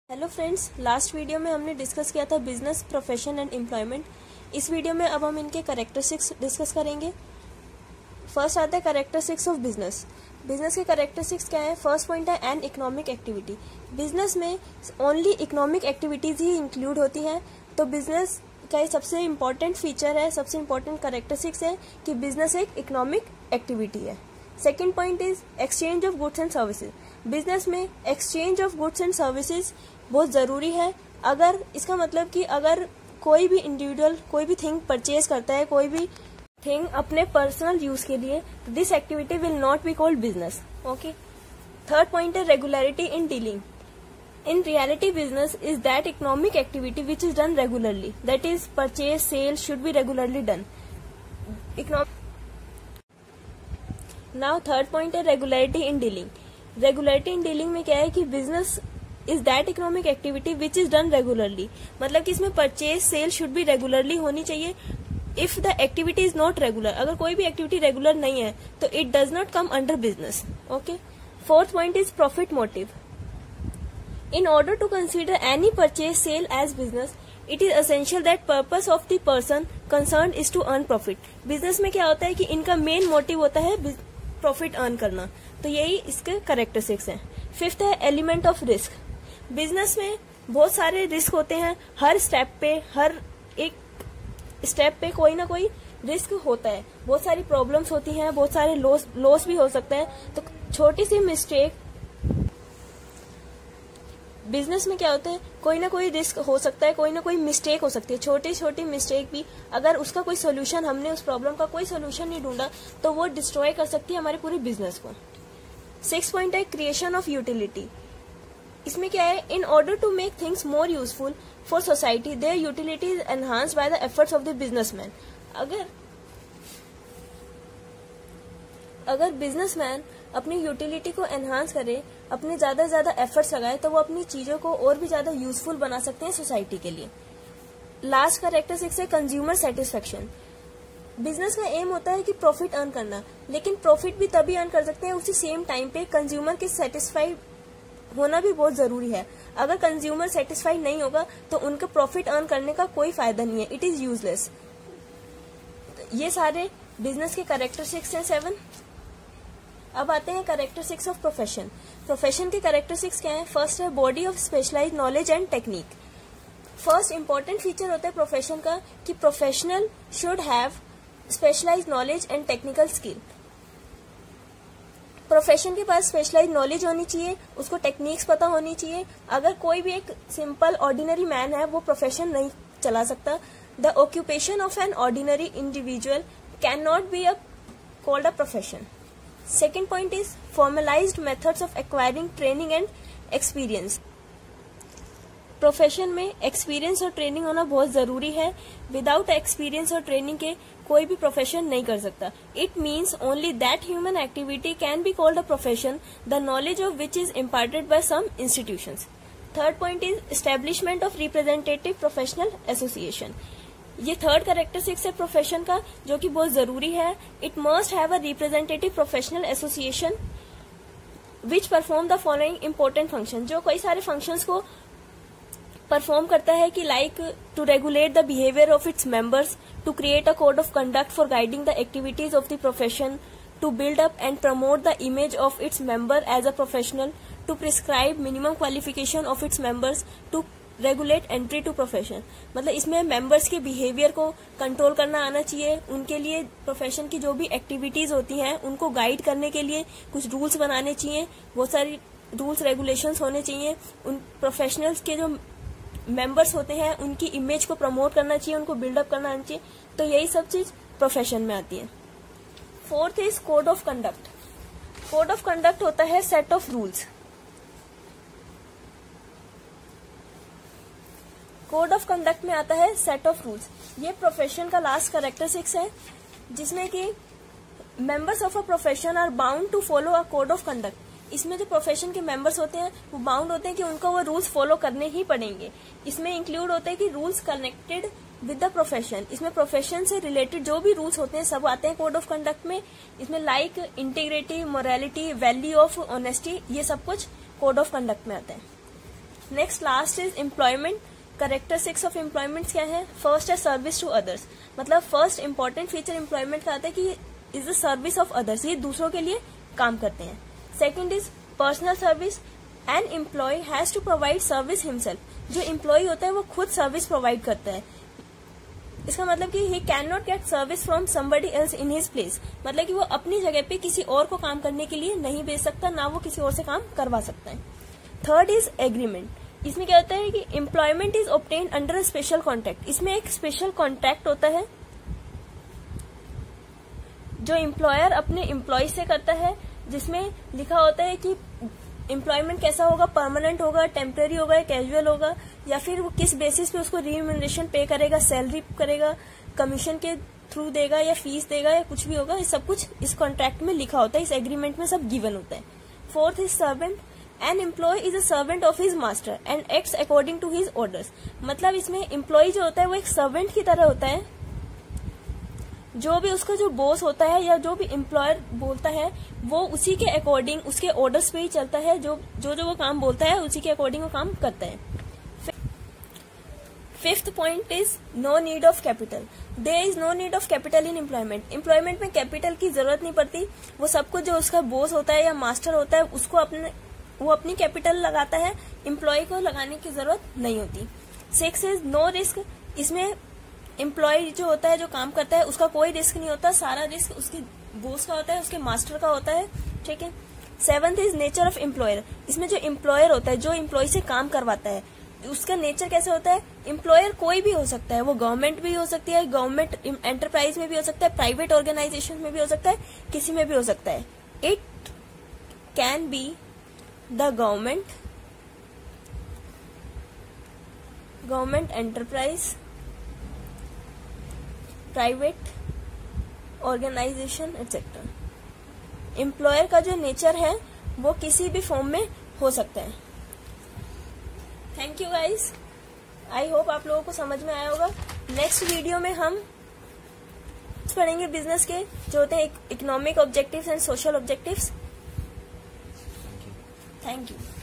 Hello friends, last video में हमने discuss किया था बिजनेस, प्रोफेशन एंड एम्प्लॉयमेंट। इस वीडियो में अब हम इनके कैरेक्टरिस्टिक्स डिस्कस करेंगे। फर्स्ट आता है कैरेक्टरिस्टिक्स ऑफ बिजनेस। बिजनेस के कैरेक्टरिस्टिक्स क्या है? फर्स्ट पॉइंट है एन इकोनॉमिक एक्टिविटी। बिजनेस में ओनली इकोनॉमिक एक्टिविटीज ही इंक्लूड होती है, तो बिजनेस का सबसे इम्पोर्टेंट फीचर है, सबसे इम्पोर्टेंट कैरेक्टरिस्टिक्स है कि बिजनेस एक इकोनॉमिक एक्टिविटी है। Second point is exchange of goods and services. Business में exchange of goods and services बहुत ज़रूरी है। अगर इसका मतलब कि अगर कोई भी इंडिविजुअल कोई भी थिंग परचेज करता है, कोई भी थिंग अपने पर्सनल यूज के लिए, तो this activity will not be called business. Okay. Third point है regularity in dealing. In reality, business is that economic activity which is done regularly. That is, purchase, sale should be regularly done. Now, third point है regularity in dealing. Regularity in dealing में क्या है कि business is that economic activity which is done regularly. मतलब कि इसमें purchase, sale should be regularly होनी चाहिए. If the activity is not regular, अगर कोई भी activity regular नहीं है, तो it does not come under business. Okay. Fourth point is profit motive. In order to consider any purchase sale as business, it is essential that purpose of the person concerned is to earn profit. Business में क्या होता है कि इनका main motive होता है profit earn करना, तो यही इसके कैरेक्टरिस्टिक्स हैं। फिफ्थ है एलिमेंट ऑफ रिस्क। बिजनेस में बहुत सारे रिस्क होते हैं, हर स्टेप पे, हर एक स्टेप पे कोई ना कोई रिस्क होता है, बहुत सारी प्रॉब्लम्स होती हैं, बहुत सारे लॉस भी हो सकते हैं। तो छोटी सी मिस्टेक, बिजनेस में क्या होता है, कोई ना कोई रिस्क हो सकता है, कोई ना कोई मिस्टेक हो सकती है। छोटी छोटी मिस्टेक भी अगर उसका कोई सोल्यूशन, हमने उस प्रॉब्लम का कोई सोल्यूशन नहीं ढूंढा, तो वो डिस्ट्रॉय कर सकती है हमारे पूरे बिजनेस को। सिक्स पॉइंट है क्रिएशन ऑफ यूटिलिटी। इसमें क्या है, in order to make things more useful for society, their utility is enhanced by the efforts of the businessman. अगर बिजनेसमैन अपनी यूटिलिटी को एनहांस करे, अपने ज्यादा से ज्यादा एफर्ट्स लगाए, तो वो अपनी चीजों को और भी ज्यादा यूजफुल बना सकते हैं सोसाइटी के लिए। लास्ट कैरेक्टरिस्टिक्स है कंज्यूमर सेटिस्फेक्शन। बिजनेस का एम होता है कि प्रॉफिट अर्न करना, लेकिन प्रॉफिट भी तभी अर्न कर सकते हैं उसी सेम टाइम पे कंज्यूमर के सेटिस्फाइड होना भी बहुत जरूरी है। अगर कंज्यूमर सेटिस्फाइड नहीं होगा तो उनका प्रॉफिट अर्न करने का कोई फायदा नहीं है, इट इज यूजलेस। ये सारे बिजनेस के कैरेक्टरिस्टिक्स हैं 7। अब आते हैं कैरेक्टरिस्टिक्स ऑफ प्रोफेशन। प्रोफेशन के कैरेक्टरिस्टिक्स क्या है? फर्स्ट है body of specialised knowledge and technique. First important feature होता है प्रोफेशन का कि professional should have specialised knowledge and technical skill. Profession के पास स्पेशलाइज्ड नॉलेज होनी चाहिए, उसको टेक्निक्स पता होनी चाहिए। अगर कोई भी एक सिंपल ऑर्डिनरी मैन है, वो प्रोफेशन नहीं चला सकता। The occupation of an ordinary individual can not be called a profession. Second point is formalized methods of acquiring training and experience. Profession में एक्सपीरियंस और ट्रेनिंग होना बहुत जरूरी है। विदाउट एक्सपीरियंस और ट्रेनिंग के कोई भी प्रोफेशन नहीं कर सकता। It means only that human activity can be called a profession, the knowledge of which is imparted by some institutions. Third point is establishment of representative professional association. ये third characteristics है profession का, जो कि बहुत जरूरी है। It must have a representative professional association which perform the following important function, जो कई सारे फंक्शंस को परफॉर्म करता है कि like to regulate the behaviour of its members, to create a code of conduct for guiding the activities of the profession, to build up and promote the image of its member as a professional, to prescribe minimum qualification of its members, to regulate entry to profession. मतलब इसमें members के behaviour को control करना आना चाहिए, उनके लिए profession की जो भी एक्टिविटीज होती हैं उनको गाइड करने के लिए कुछ रूल्स बनाने चाहिए, बहुत सारी रूल्स रेगुलेशंस होने चाहिए। उन प्रोफेशनल्स के जो मेंबर्स होते हैं उनकी इमेज को प्रमोट करना चाहिए, उनको बिल्डअप करना आना चाहिए। तो यही सब चीज प्रोफेशन में आती है। Fourth is code of conduct. Code of conduct होता है set of rules. Code of conduct में आता है सेट ऑफ रूल्स। ये प्रोफेशन का लास्ट कैरेक्टरिस्टिक्स है, जिसमें कि members of a profession are bound to follow a code of conduct. इसमें जो प्रोफेशन के मेंबर्स होते हैं वो बाउंड होते हैं कि उनको वो रूल्स फॉलो करने ही पड़ेंगे। इसमें इंक्लूड होते हैं कि rules connected with the profession. इसमें प्रोफेशन से रिलेटेड जो भी रूल्स होते हैं सब आते हैं कोड ऑफ कंडक्ट में। इसमें like integrity, morality, value of honesty, ये सब कुछ कोड ऑफ कंडक्ट में आता है। Next last is employment. Characteristics of employment क्या है? फर्स्ट है सर्विस टू अदर्स, मतलब फर्स्ट इंपॉर्टेंट फीचर एम्प्लॉयमेंट का आता है कि is the service of others, ये दूसरों के लिए काम करते हैं। Second is personal service. An employ has to provide service himself, जो एम्प्लॉय होता है वो खुद सर्विस प्रोवाइड करता है। इसका मतलब कि he can not get service from somebody else in his place, मतलब कि वो अपनी जगह पे किसी और को काम करने के लिए नहीं भेज सकता, ना वो किसी और से काम करवा सकता है। Third is agreement. इसमें क्या होता है कि employment is obtained under a special contract. इसमें एक स्पेशल कॉन्ट्रैक्ट होता है जो एम्प्लॉयर अपने एम्प्लॉय से करता है, जिसमें लिखा होता है कि एम्प्लॉयमेंट कैसा होगा, परमानेंट होगा, टेम्परेरी होगा, कैजुअल होगा, या फिर वो किस बेसिस पे उसको रिम्यूनरेशन पे करेगा, सैलरी करेगा, कमीशन के थ्रू देगा या फीस देगा या कुछ भी होगा, ये सब कुछ इस कॉन्ट्रैक्ट में लिखा होता है, इस एग्रीमेंट में सब गिवन होता है। Fourth is servant. An employ is a servant of his master and acts according to his orders, मतलब इसमें एम्प्लॉय जो होता है वो एक सर्वेंट की तरह होता है, जो भी उसका जो बॉस होता है या जो भी एम्प्लॉयर बोलता है वो उसी के अकॉर्डिंग, उसके ऑर्डर्स पे ही चलता है, जो वो काम बोलता है उसी के अकॉर्डिंग वो काम करता है। Fifth point is no need of capital. There is no need of capital in employment. Employment में कैपिटल की जरूरत नहीं पड़ती, वो सब कुछ जो उसका बॉस होता है या मास्टर होता है उसको वो अपनी कैपिटल लगाता है, एम्प्लॉय को लगाने की जरूरत नहीं होती। Six is no risk. इसमें एम्प्लॉय जो होता है, जो काम करता है, उसका कोई रिस्क नहीं होता, सारा रिस्क उसके बॉस का होता है, उसके मास्टर का होता है, ठीक है। Seventh is nature of employer. इसमें जो एम्प्लॉयर होता है, जो एम्प्लॉय से काम करवाता है, उसका नेचर कैसे होता है? एम्प्लॉयर कोई भी हो सकता है, वो गवर्नमेंट भी हो सकती है, गवर्नमेंट एंटरप्राइज में भी हो सकता है, प्राइवेट ऑर्गेनाइजेशन में भी हो सकता है, किसी में भी हो सकता है। It can be the government enterprise, private organisation etcetera. Employer का जो नेचर है वो किसी भी फॉर्म में हो सकता है। Thank you guys, I hope आप लोगों को समझ में आया होगा। नेक्स्ट वीडियो में हम पढ़ेंगे बिजनेस के जो होते हैं economic objectives and social objectives. Thank you.